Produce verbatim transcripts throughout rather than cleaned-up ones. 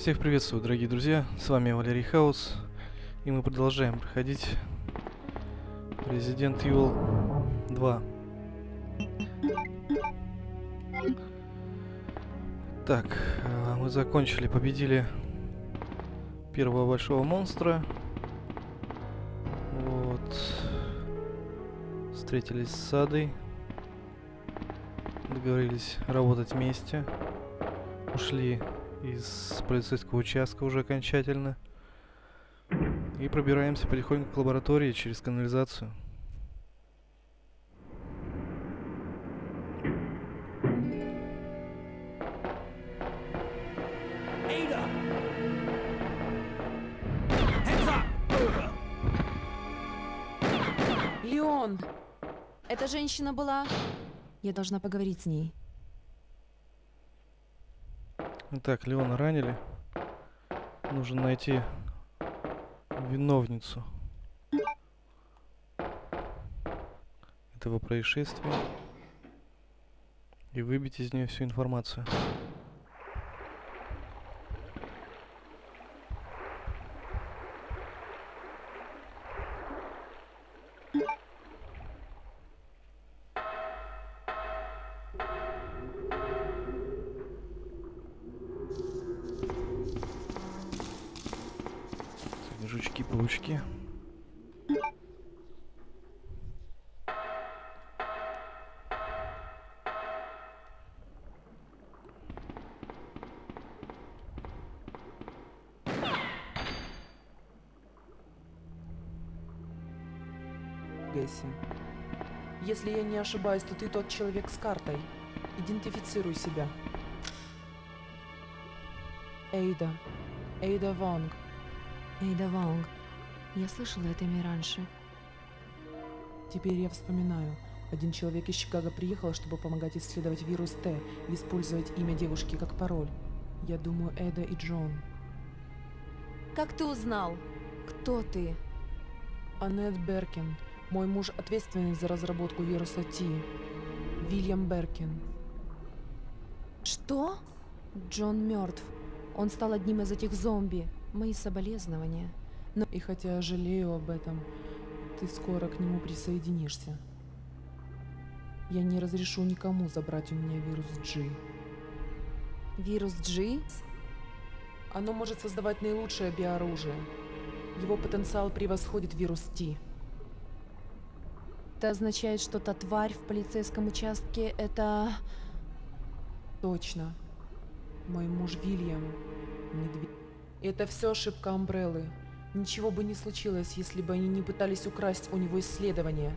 Всех приветствую, дорогие друзья, с вами Валерий Хаус, и мы продолжаем проходить Resident Evil два. Так, мы закончили, победили первого большого монстра. Вот. Встретились с Адой. Договорились работать вместе. Ушли из полицейского участка уже окончательно. И пробираемся потихоньку к лаборатории через канализацию. Леон! Эта женщина была... Я должна поговорить с ней. Итак, Леона ранили. Нужно найти виновницу этого происшествия и выбить из нее всю информацию. Жучки-паучки. Гесси, если я не ошибаюсь, то ты тот человек с картой. Идентифицируй себя. Эйда. Эйда Вонг. Эйда Вонг. Я слышала это имя раньше. Теперь я вспоминаю. Один человек из Чикаго приехал, чтобы помогать исследовать вирус Т и использовать имя девушки как пароль. Я думаю, Эда и Джон. Как ты узнал? Кто ты? Аннет Беркин. Мой муж ответственный за разработку вируса Т. Вильям Беркин. Что? Джон мертв. Он стал одним из этих зомби. Мои соболезнования. Но... И хотя я жалею об этом, ты скоро к нему присоединишься. Я не разрешу никому забрать у меня вирус G. Вирус G? Оно может создавать наилучшее биооружие. Его потенциал превосходит вирус Т. Это означает, что та тварь в полицейском участке — это... Точно. Мой муж Вильям. Медведь. Это все ошибка Амбреллы. Ничего бы не случилось, если бы они не пытались украсть у него исследования.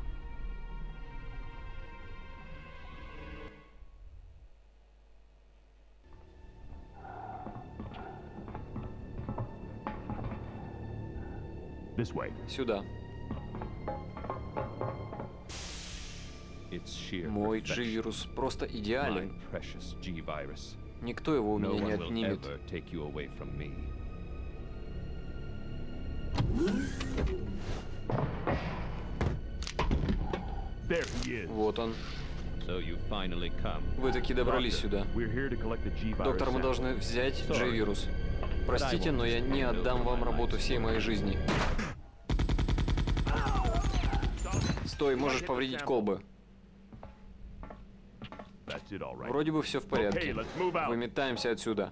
Сюда. Мой G-вирус просто идеален. Никто его у меня не отнимет. Вот он. Вы таки добрались сюда. Доктор, мы должны взять G-вирус. Простите, но я не отдам вам работу всей моей жизни. Стой, можешь повредить колбы. Вроде бы все в порядке. Выметаемся отсюда.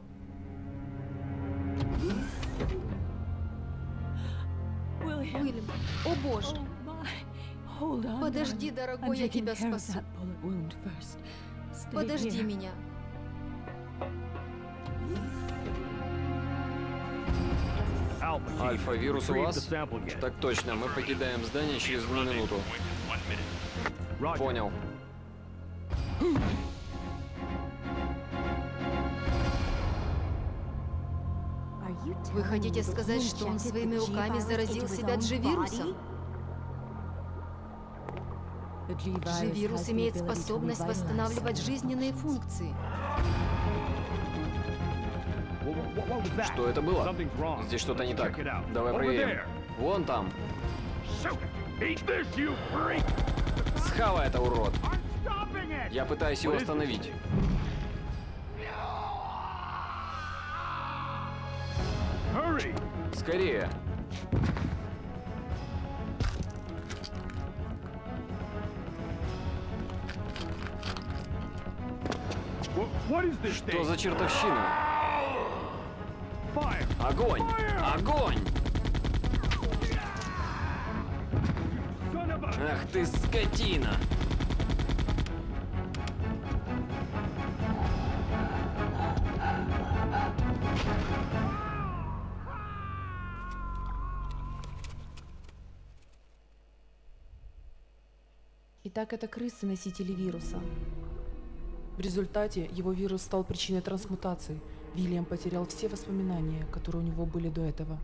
Уильям, о боже! Подожди, дорогой, я тебя спасу. Подожди меня. Альфа-вирус у вас? Так точно, мы покидаем здание через одну минуту. Понял. Вы хотите сказать, что он своими руками заразил себя G-вирусом? G-вирус имеет способность восстанавливать жизненные функции. Что это было? Здесь что-то не так. Давай проверим. Вон там. Схавай это, урод. Я пытаюсь его остановить. Скорее. Что за чертовщина? Огонь! Огонь! Ах ты, скотина! Итак, это крысы-носители вируса. В результате его вирус стал причиной трансмутации. Вильям потерял все воспоминания, которые у него были до этого.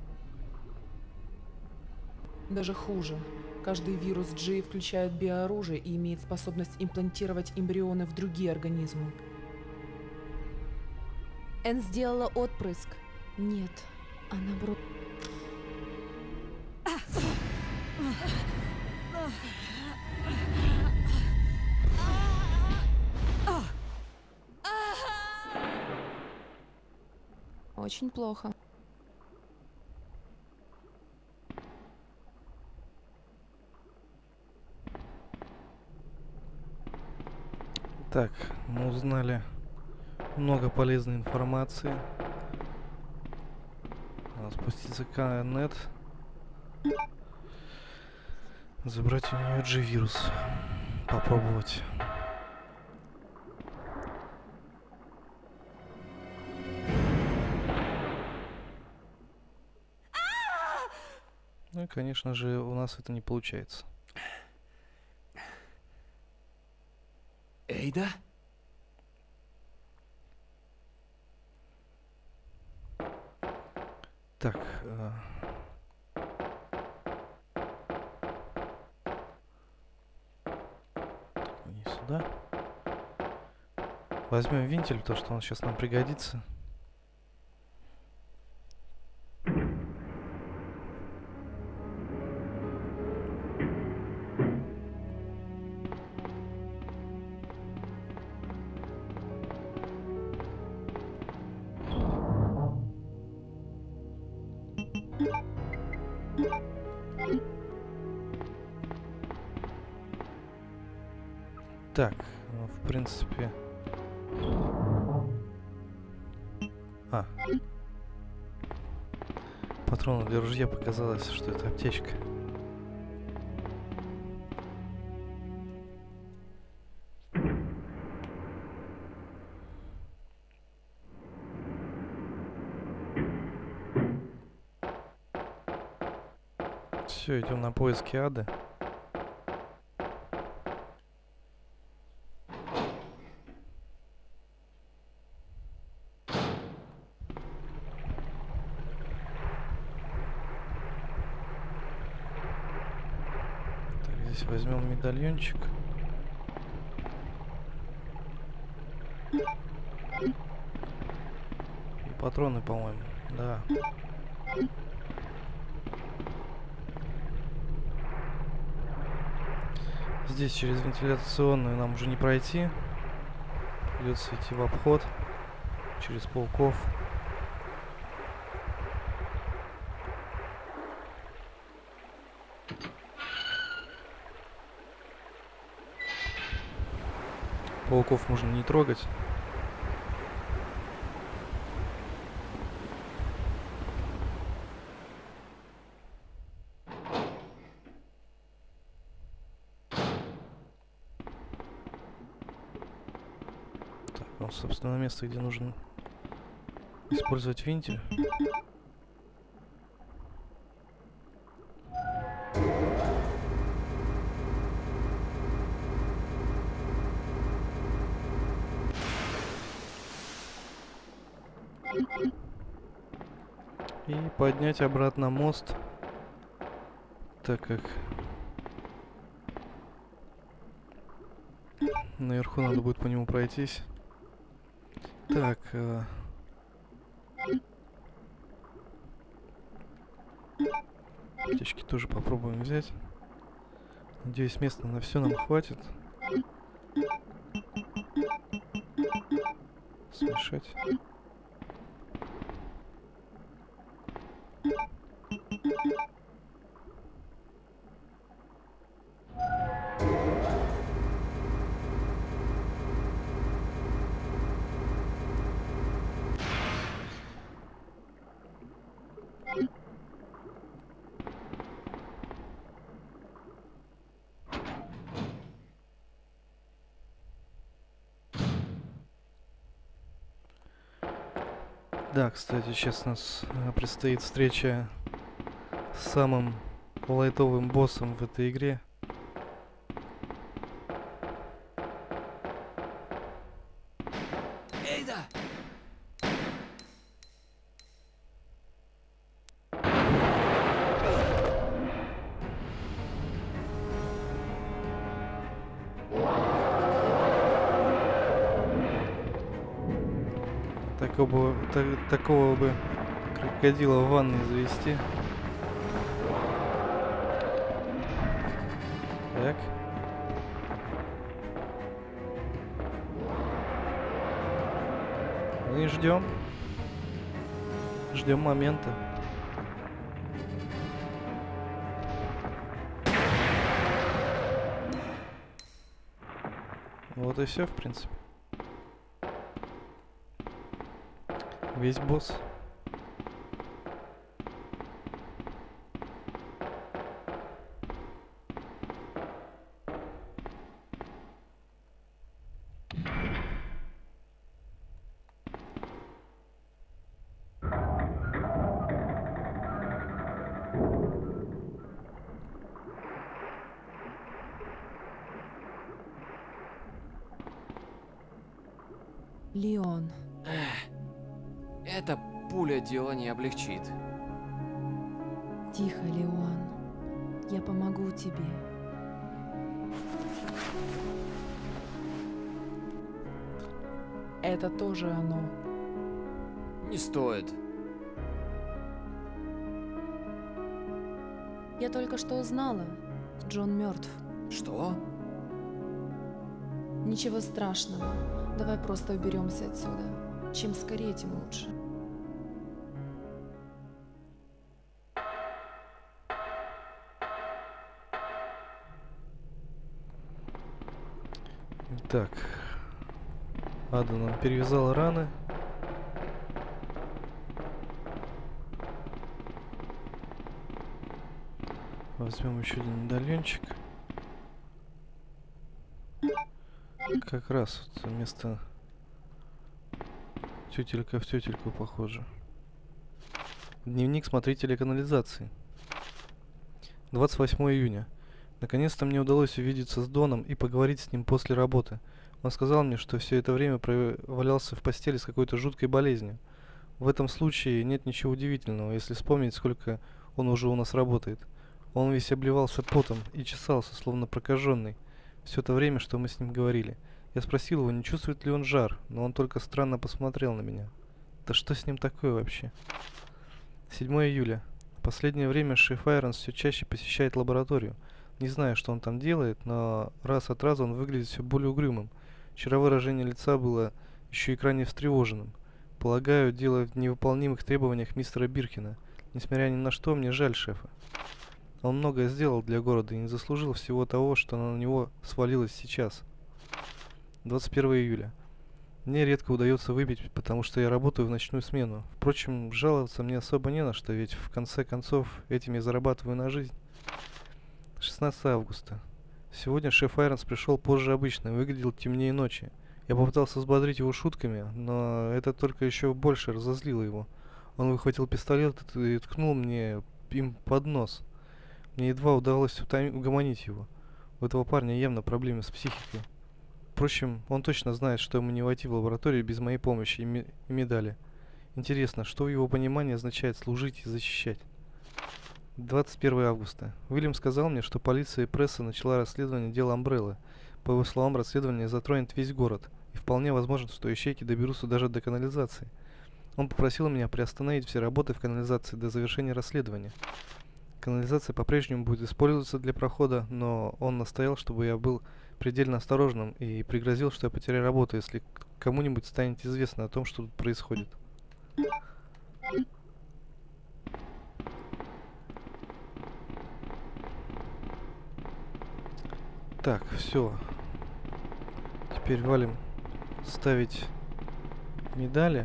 Даже хуже. Каждый вирус Джи включает биооружие и имеет способность имплантировать эмбрионы в другие организмы. Энн сделала отпрыск. Нет, она бро... Очень плохо. Так, мы узнали много полезной информации. Надо спуститься к нет. Забрать у нее G-вирус. Попробовать. Ну и, конечно же, у нас это не получается. Эйда? Так. Э не сюда. Возьмем вентиль, потому что он сейчас нам пригодится. Так, ну, в принципе... А. Патроны для ружья, показалось, что это аптечка. Все, идем на поиски ады. Здесь возьмем медальончик. И патроны, по-моему. Да. Здесь через вентиляционную нам уже не пройти. Придется идти в обход. Через пауков. Пауков можно не трогать. Так, вот, собственно, место, где нужно использовать вентиль. И поднять обратно мост, так как наверху надо будет по нему пройтись. Так, э... аптечки тоже попробуем взять. Надеюсь, места на все нам хватит. Смешать. Да, кстати, сейчас у нас э, предстоит встреча с самым лайтовым боссом в этой игре. Эйда! Такого, бы- та- такого бы крокодила в ванной завести. Так. Ну и ждем. Ждем момента. Вот и все, в принципе. Весь босс. Леон, Эта пуля дело не облегчит. тихо, Леон. Я помогу тебе. Это тоже оно. Не стоит. Я только что узнала. Джон мертв. Что? Ничего страшного. Давай просто уберемся отсюда. Чем скорее, тем лучше. Так. Ада нам перевязала раны. Возьмем еще один медальончик. Как раз вот вместо тютелька в тютельку похоже. Дневник смотрителя канализации. двадцать восьмое июня. Наконец-то мне удалось увидеться с Доном и поговорить с ним после работы. Он сказал мне, что все это время валялся в постели с какой-то жуткой болезнью. В этом случае нет ничего удивительного, если вспомнить, сколько он уже у нас работает. Он весь обливался потом и чесался, словно прокаженный, все то время, что мы с ним говорили. Я спросил его, не чувствует ли он жар, но он только странно посмотрел на меня. Да что с ним такое вообще? седьмое июля. В последнее время шеф Айронс все чаще посещает лабораторию. Не знаю, что он там делает, но раз от раза он выглядит все более угрюмым. Вчера выражение лица было еще и крайне встревоженным. Полагаю, дело в невыполнимых требованиях мистера Биркина. Несмотря ни на что, мне жаль шефа. Он многое сделал для города и не заслужил всего того, что на него свалилось сейчас. двадцать первое июля. Мне редко удается выпить, потому что я работаю в ночную смену. Впрочем, жаловаться мне особо не на что, ведь в конце концов этим я зарабатываю на жизнь. шестнадцатое августа. Сегодня шеф Айронс пришел позже обычно и выглядел темнее ночи. Я попытался взбодрить его шутками, но это только еще больше разозлило его. Он выхватил пистолет и ткнул мне им под нос. Мне едва удалось угомонить его. У этого парня явно проблемы с психикой. Впрочем, он точно знает, что ему не войти в лабораторию без моей помощи и, ми и медали. Интересно, что в его понимании означает служить и защищать? двадцать первое августа. Уильям сказал мне, что полиция и пресса начала расследование дела Амбреллы. По его словам, расследование затронет весь город, и вполне возможно, что ищейки доберутся даже до канализации. Он попросил меня приостановить все работы в канализации до завершения расследования. Канализация по-прежнему будет использоваться для прохода, но он настоял, чтобы я был предельно осторожным и пригрозил, что я потеряю работу, если кому-нибудь станет известно о том, что тут происходит. Так, все. Теперь валим ставить медали.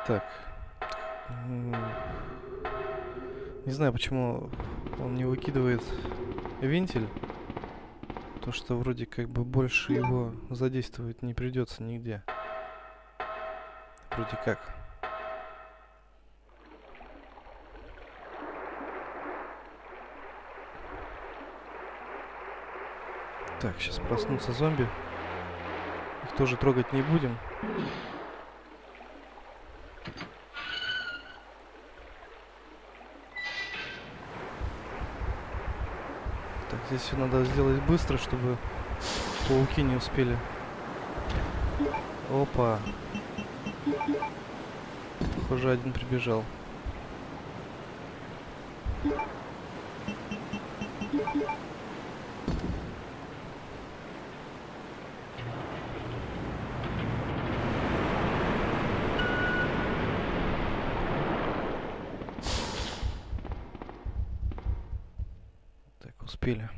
Так. Не знаю, почему он не выкидывает вентиль. То, что вроде как бы больше его задействовать не придется нигде. Вроде как. Так, сейчас проснутся зомби. Их тоже трогать не будем. Так, здесь все надо сделать быстро, чтобы пауки не успели. Опа. Похоже, один прибежал. Успели.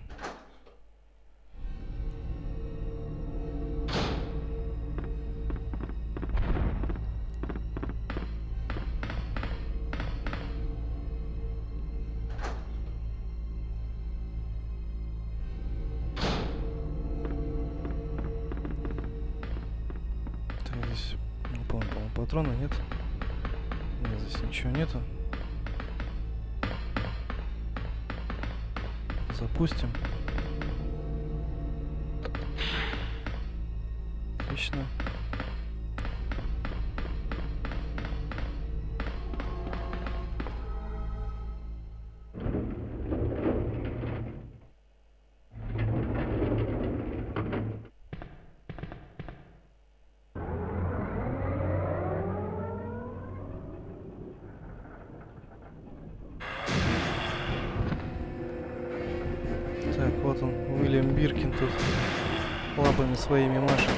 Так, здесь, не помню, по-моему, патрона нет. Нет, здесь ничего нету. Запустим. Отлично. Так, вот он, Уильям Биркин тут лапами своими машет.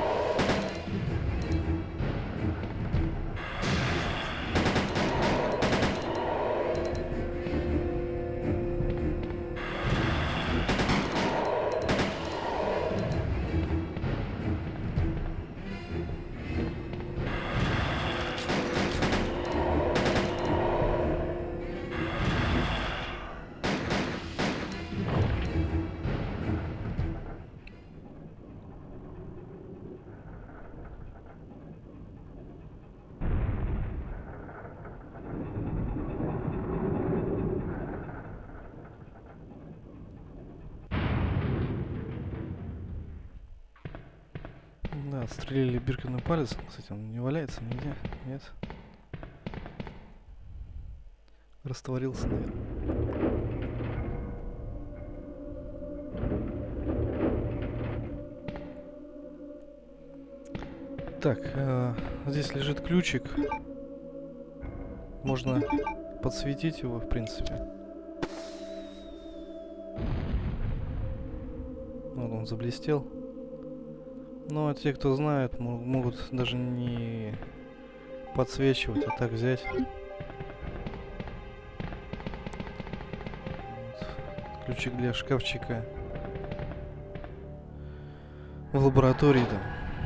Да, отстрелили Биркину палец. Кстати, он не валяется нигде. Нет. Растворился, наверное. Так, э, здесь лежит ключик. Можно подсветить его, в принципе. Вот он заблестел. Но те, кто знает, могут даже не подсвечивать, а так взять. Вот. Ключик для шкафчика в лаборатории там.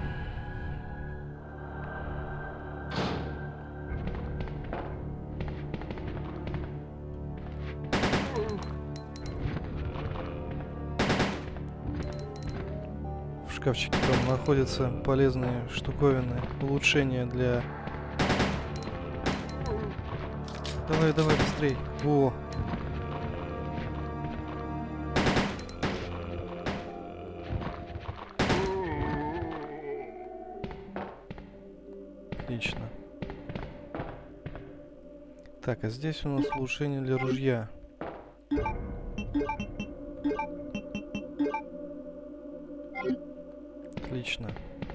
В шкафчике там находятся полезные штуковины, улучшения для... Давай, давай, быстрей. О! Отлично. Так, а здесь у нас улучшение для ружья. Отлично.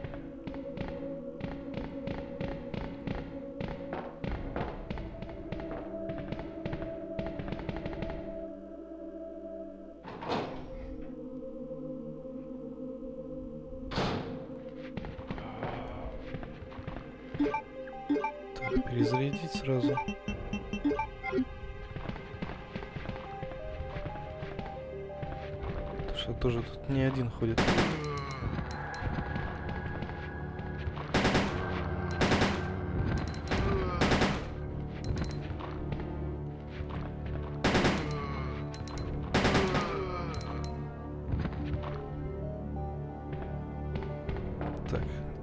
Так, перезарядить сразу. Потому что тоже тут не один ходит.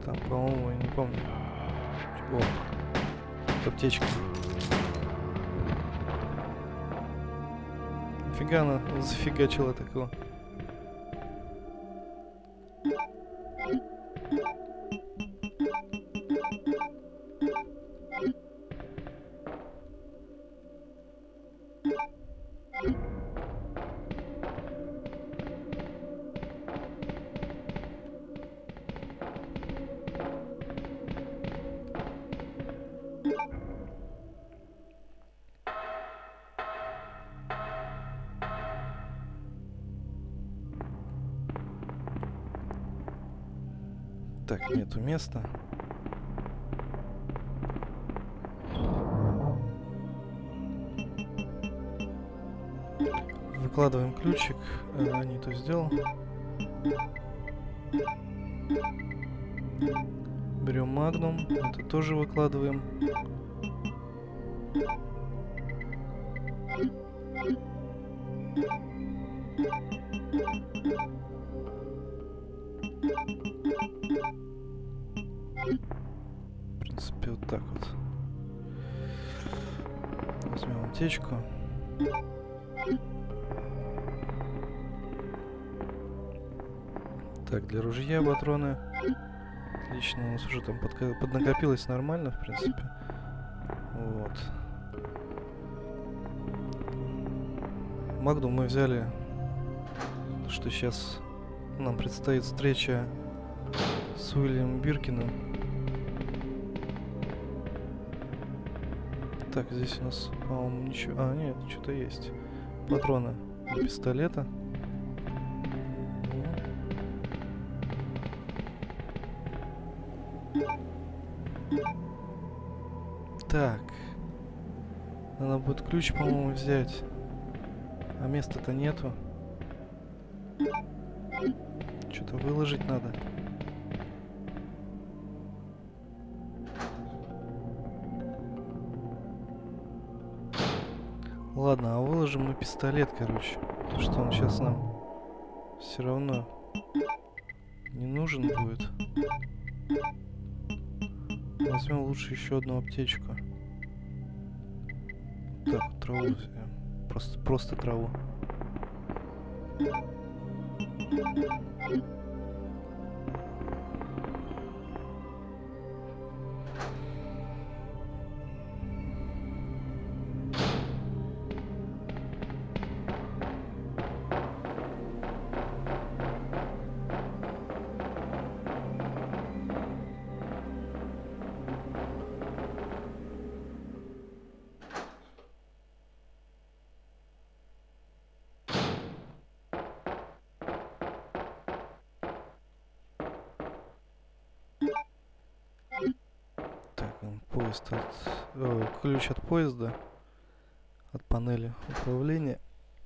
Там, по-моему, я не помню. О, тут аптечка. Фига она зафигачила такого. Так, нету места. Выкладываем ключик. А, не то сделал. Берем магнум. Это тоже выкладываем. В принципе, вот так вот. Возьмем аптечку. Так, для ружья патроны. Отлично, у нас уже там подка поднакопилось нормально, в принципе. Вот. Магнум мы взяли, что сейчас нам предстоит встреча с Уильямом Биркиным. Так, здесь у нас, по-моему, ничего... А, нет, что-то есть. Патроны для пистолета. Так. Надо будет ключ, по-моему, взять. А места-то нету. Что-то выложить надо. Ладно, а выложим мы пистолет, короче. Потому что он сейчас нам все равно не нужен будет. Возьмем лучше еще одну аптечку. Так, траву взяем. Просто, просто траву. Поезд от... О, ключ от поезда. От панели управления.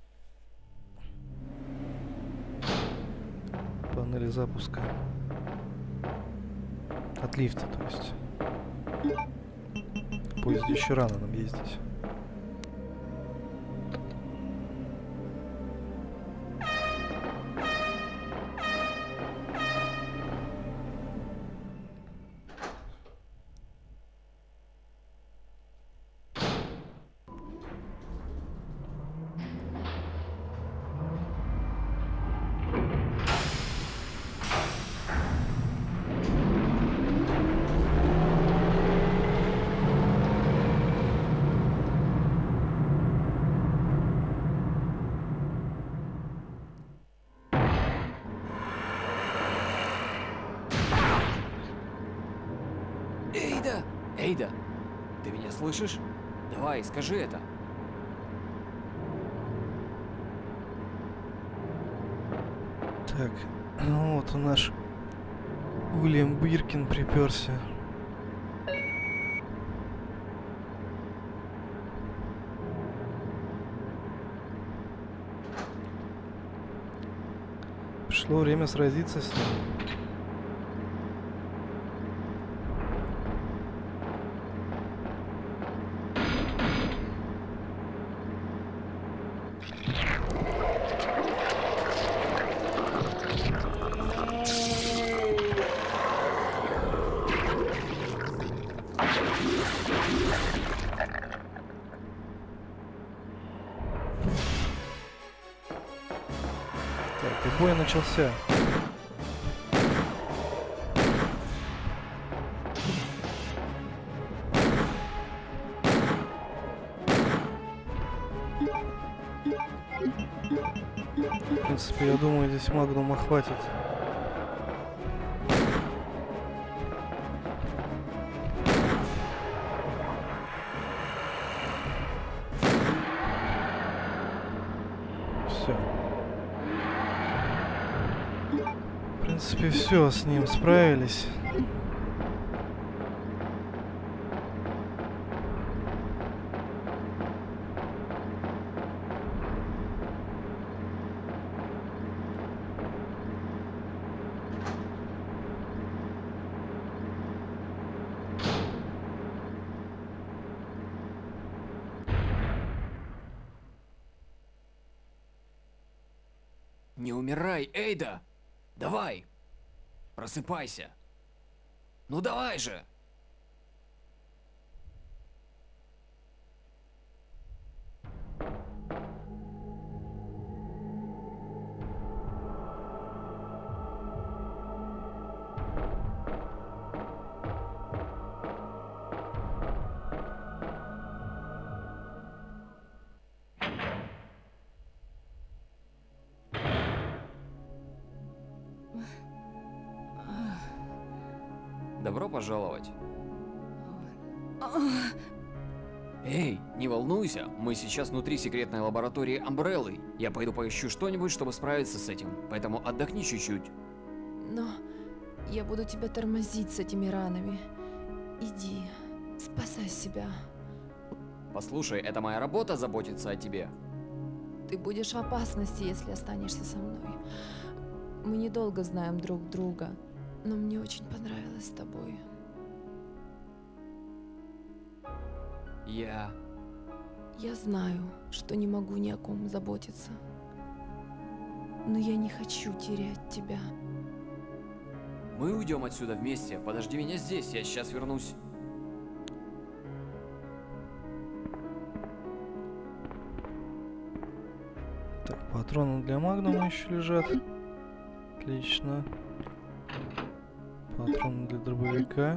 Панели запуска. От лифта, то есть. В поезде еще рано нам ездить. Эйда! Эйда! Ты меня слышишь? Давай, скажи это. Так, ну вот у наш Уильям Биркин приперся. Пришло время сразиться с ним. И бой начался. В принципе, я думаю, здесь Магнума хватит. Все. В принципе, все, с ним справились. Не умирай, Эйда! Давай! Просыпайся! Ну давай же! Добро пожаловать. Эй, не волнуйся, мы сейчас внутри секретной лаборатории Амбреллы. Я пойду поищу что-нибудь, чтобы справиться с этим, поэтому отдохни чуть-чуть. Но я буду тебя тормозить с этими ранами. Иди, спасай себя. Послушай, это моя работа заботиться о тебе. Ты будешь в опасности, если останешься со мной. Мы недолго знаем друг друга, но мне очень понравилось с тобой. Я... Я знаю, что не могу ни о ком заботиться. Но я не хочу терять тебя. Мы уйдем отсюда вместе. Подожди меня здесь, я сейчас вернусь. Так, патроны для Магнума еще лежат. Отлично. Патроны для дробовика.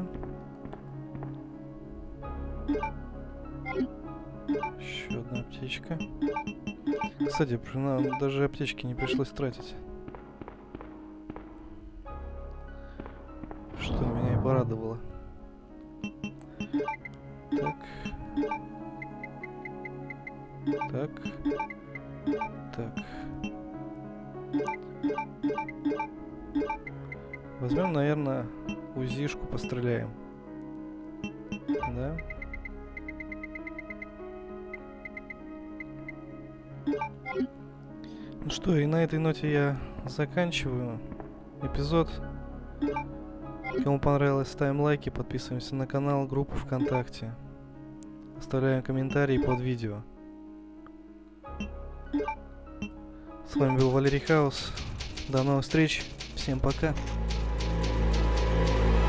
Еще одна аптечка. Кстати, нам даже аптечки не пришлось тратить. Что меня и порадовало. Так. Так. Так. Возьмем, наверное, УЗИшку, постреляем. Да? Ну что, и на этой ноте я заканчиваю эпизод. Кому понравилось, ставим лайки, подписываемся на канал, группу ВКонтакте. Оставляем комментарии под видео. С вами был Валерий Хаус. До новых встреч. Всем пока.